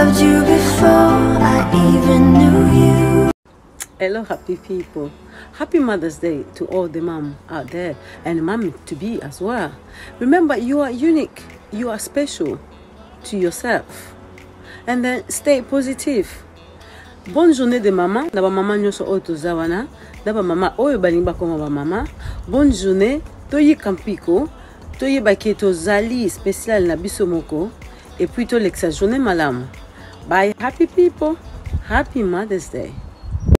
loved you before I even knew you. Hello, happy people. Happy Mother's Day to all the mom out there and mom to be as well. Remember, you are unique. You are special to yourself. And then stay positive. Bonne journée de maman. D'aba maman nyoso oto zawana. D'aba maman oyo balimba koma ba mama. Bonne journée. Toyi kampiko. Toyi baketo zali spécial na biso moko. Et puis to l'exa journée malamu. Bye, happy people. Happy Mother's Day.